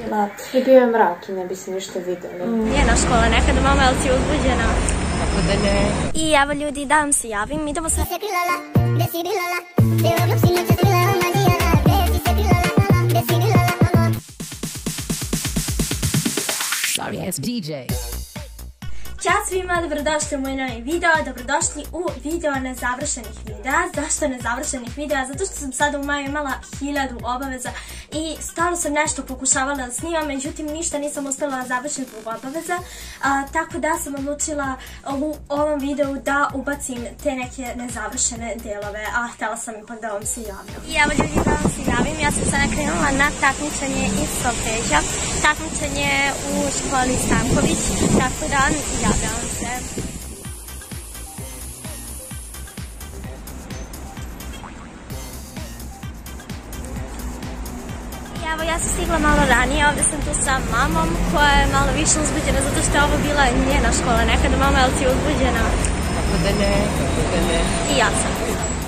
skinula i bio je mrak i ne bi se ništa vidjeli. Njena škola nekada, mama, jel si uzbuđena? Kako da ne? I evo ljudi, da vam se javim, idemo se... Sorry ass DJ. Ćao svima, dobrodošli u moj novi video, dobrodošli u video nezavršenih videa. Zašto nezavršenih videa? Zato što sam sada u maju imala 1000 obaveza i stalno sam nešto pokušavala da snimam, međutim ništa nisam uspjela da završim zbog obaveza, tako da sam odlučila u ovom videu da ubacim te neke nezavršene delove, a htjela sam ipak da vam se javim. I evo ljudi, da vam se javim, ja sam sada krenula na takmičenje iz solfeđa, takmičenje u školi Stanković, tako da javljam se. Evo, ja sam stigla malo ranije, ovdje sam tu sa mamom koja je malo više uzbuđena zato što je ovo bila njena škola nekada. Mama, jel si uzbuđena? Kako da ne, kako da ne. I ja sam.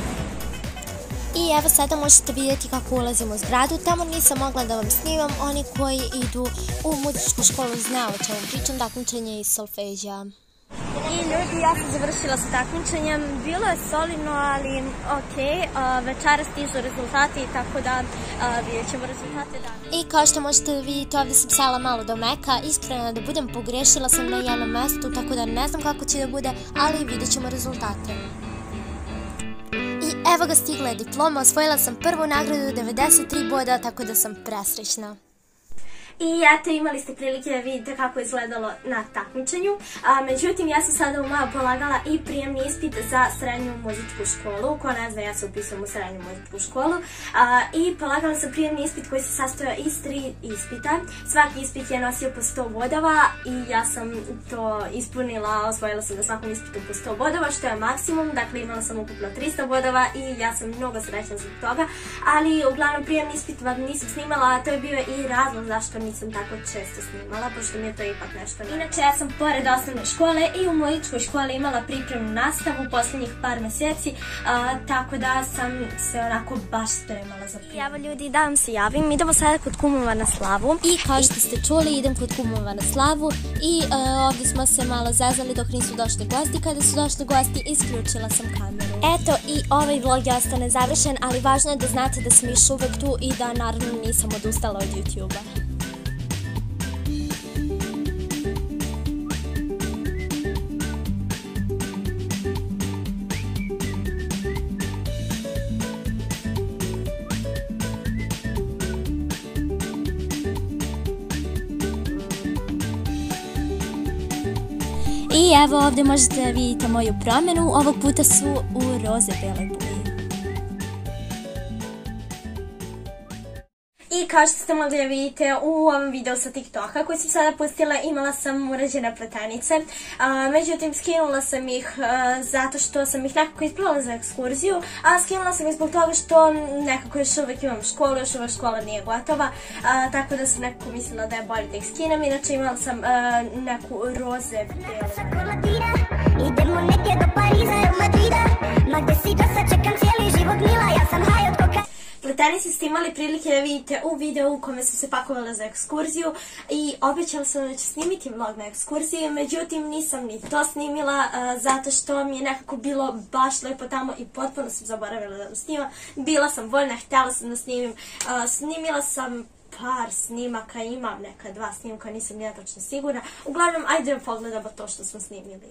I evo sada možete vidjeti kako ulazimo u zgradu, tamo nisam mogla da vam snimam, oni koji idu u muzičku školu znaju o čemu pričam, takmičenje iz solfeđa. I ljudi, ja sam završila sa takmičenjem, bilo je solidno, ali okej, večera stižu rezultati, tako da vidjet ćemo rezultate danas. I kao što možete vidjeti, ovdje sam sela malo do meka, iskreno da budem, pogrešila sam na jednom mjestu, tako da ne znam kako će da bude, ali vidjet ćemo rezultate. I evo ga, stigla je diploma, osvojila sam prvu nagradu 93 boda, tako da sam presrećna. I eto, imali ste prilike da vidite kako je izgledalo na takmičenju. Međutim, ja sam sada u maju polagala i prijemni ispit za srednju muzičku školu. Ko ne zna, ja se upisujem u srednju muzičku školu. I polagala sam prijemni ispit koji se sastojao iz 3 ispita. Svaki ispit je nosio po 100 bodova i ja sam to ispunila, osvojila sam na svakom ispitu po 100 bodova, što je maksimum. Dakle, imala sam ukupno 300 bodova i ja sam mnogo srećna zbog toga. Ali, uglavnom, prijemni ispit vam nisam snimala, a to je bio i razlog zašto nisam tako često snimala, pošto mi je to ipak nešto. Inače, ja sam pored osnovne škole i u muzičkoj školi imala pripremnu nastavu posljednjih par mjeseci, tako da sam se onako baš spremala za prijem. I evo ljudi, da vam se javim, idemo sada kod kumova na slavu. I kao što ste čuli, idem kod kumova na slavu i ovdje smo se malo zezali dok nisu došli gosti. Kada su došli gosti, isključila sam kameru. Eto, i ovaj vlog je ostao nezavršen, ali važno je da znate da sam još uvek tu i da naravno nisam odustala od YouTube-a. I evo ovdje možete da vidite moju promjenu, ovog puta su u roze bele boje. I kao što ste mogli da vidite u ovom videu sa TikToka koji sam sada pustila, imala sam urađene pletenice. Međutim, skinula sam ih zato što sam ih nekako ispravila za ekskurziju, a skinula sam ih zbog toga što nekako još uvijek imam školu, još uvijek škola nije gotova, tako da sam nekako mislila da je bolje da ih skinem. Inače, imala sam neku roze bele. Idemo neke do Pariza ili Madrida, ma gde si da sad čekam cijeli život mila, ja sam haj od koka. Pletenice ste imali prilike da vidite u videu u kome sam se pakovala za ekskurziju i obećala sam da ću snimiti vlog na ekskurziji, međutim nisam ni to snimila zato što mi je nekako bilo baš lepo tamo i potpuno sam zaboravila da snimam. Bila sam voljna, htjela sam da snimim, snimila sam par snimaka, imam neka 2 snimka, nisam ja točno sigurna. Uglavnom, ajde da pogledamo to što smo snimili.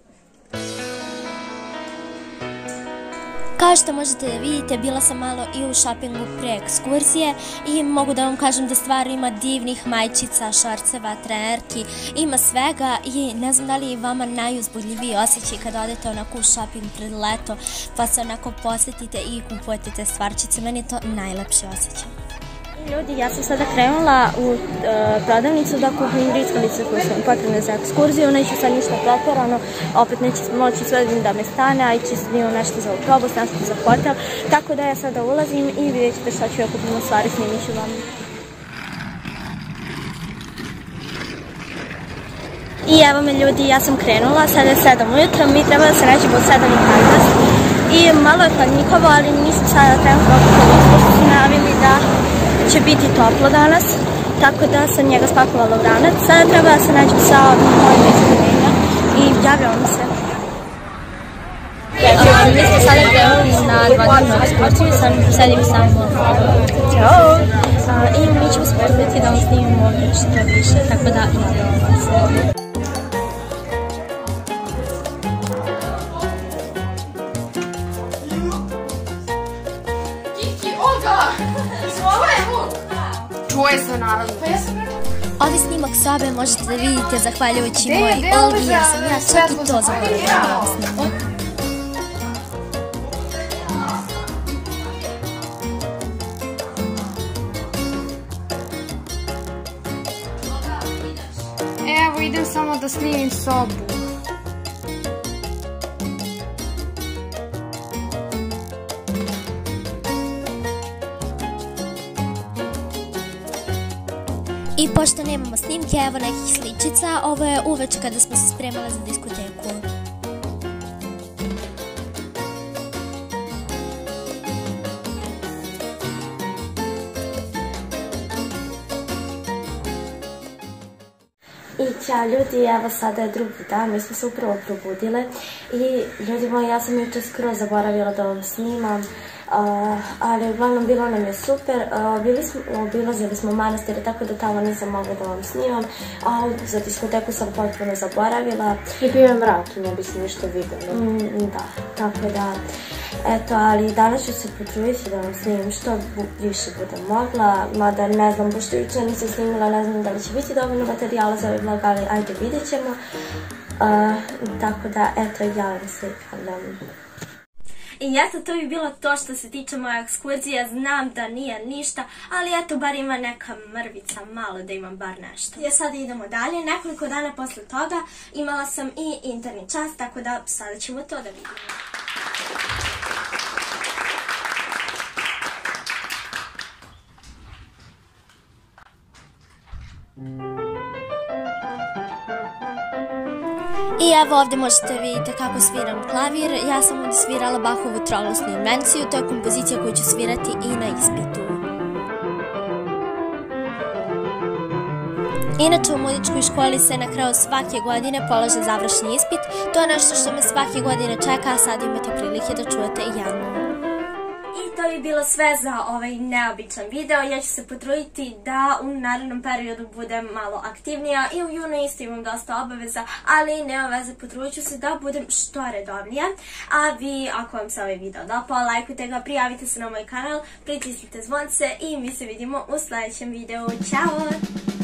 Kao što možete da vidite, bila sam malo i u shoppingu pre ekskurzije i mogu da vam kažem da stvari ima divnih majčica, šorceva, trenerki, ima svega i ne znam da li je vama najuzbudljiviji osjećaj kada odete onako u shopping pred leto pa se onako posjetite i kupujete te stvarčice. Meni je to najlepši osjećaj. Ljudi, ja sam sada krenula u prodavnicu da kupim grickalice koje su mi potrebne za ekskurziju. Neću sad ništa pretjerano, opet neće moći sve da me stane, a ići snimam nešto za autobus, nešto za hotel. Tako da ja sada ulazim i vidjet ćete šta ću ja kupim u stvari, snimit ću vam. I evo me ljudi, ja sam krenula, sada je 7 ujutro, mi treba da se nađemo od 7:15 i malo je hladnjikovo, ali nisam sada trenutno okupila, pošto su najavili da će biti toplo danas tako da sam njega spakovala u ranac. Sada treba da se nađem sa mojim ispunjenja i javljamo se. Mi smo sada krenuli na 2-dnevnu ekskurziju, sedim samo Ćao! I mi ćemo se potruditi da vam snimimo ovdje što više, tako da javljamo se. Čuje se naravno. Ovi snimak sobe možete da vidite zahvaljujući moj Olgi, jer sam ja čak i to zaboravila da vam snimam. Evo, idem samo da snimim sobu. I pošto nemamo snimke, evo nekih sličica, ovo je uveče kada smo se spremale za diskoteku. I ćao ljudi, evo sada je drugi dan, mi smo se upravo probudile i ljudi moji, ja sam jučer skroz zaboravila da vam snimam, ali uglavnom bilo nam je super, obilazili smo manastire, tako da tamo nisam mogla da vam snimam, a za diskoteku sam potpuno zaboravila. I bio je mrak i ne bi se ništa vidjelo. Da, tako da, eto, ali danas ću se potruditi da vam snimim što više budem mogla, mada ne znam, pošto jučer nisam snimila, ne znam da li će biti dovoljno materijala za ovaj vlog, ali ajde vidjet ćemo. Tako da, eto, ja vam se javljam. I eto, to bi bilo to što se tiče moje ekskurzije, znam da nije ništa, ali eto, bar ima neka mrvica, malo da imam bar nešto. Ja sada idemo dalje, nekoliko dana posle toga imala sam i interni čas, tako da sada ćemo to da vidimo. I evo ovdje možete vidjeti kako sviram klavir. Ja sam ovdje svirala Bachovu troglasnu invenciju, to je kompozicija koju ću svirati i na ispitu. Inače u muzičkoj školi se na kraju svake godine polaže završni ispit. To je nešto što me svake godine čeka, a sad imate prilike da čujete i javno. I to je bilo sve za ovaj neobičan video. Ja ću se potruditi da u narednom periodu budem malo aktivnija i u junu isto imam dosta obaveza, ali nema veze, potrudit ću se da budem što redovnija. A vi, ako vam se ovaj video dopao, lajkujte ga, prijavite se na moj kanal, pritisnite zvonce i mi se vidimo u sljedećem videu. Ćao!